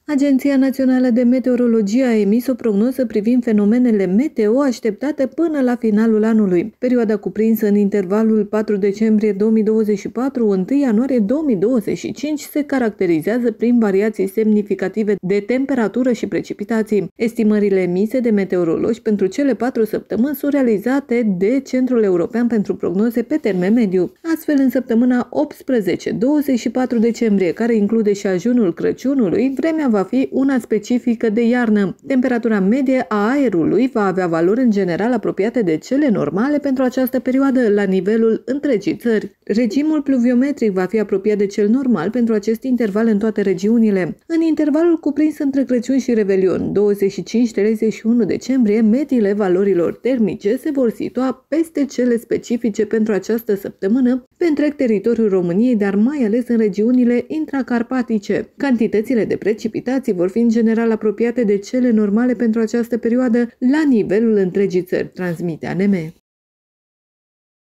Agenția Națională de Meteorologie a emis o prognoză privind fenomenele meteo așteptate până la finalul anului. Perioada cuprinsă în intervalul 4 decembrie 2024-1 ianuarie 2025 se caracterizează prin variații semnificative de temperatură și precipitații. Estimările emise de meteorologi pentru cele 4 săptămâni sunt realizate de Centrul European pentru Prognoze pe termen mediu. Astfel, în săptămâna 18-24 decembrie, care include și ajunul Crăciunului, vremea va fi una specifică de iarnă. Temperatura medie a aerului va avea valori în general apropiate de cele normale pentru această perioadă la nivelul întregii țări. Regimul pluviometric va fi apropiat de cel normal pentru acest interval în toate regiunile. În intervalul cuprins între Crăciun și Revelion, 25-31 decembrie, mediile valorilor termice se vor situa peste cele specifice pentru această săptămână pe întreg teritoriul României, dar mai ales în regiunile intracarpatice. Cantitățile de precipitații vor fi în general apropiate de cele normale pentru această perioadă la nivelul întregii țări, transmite ANM.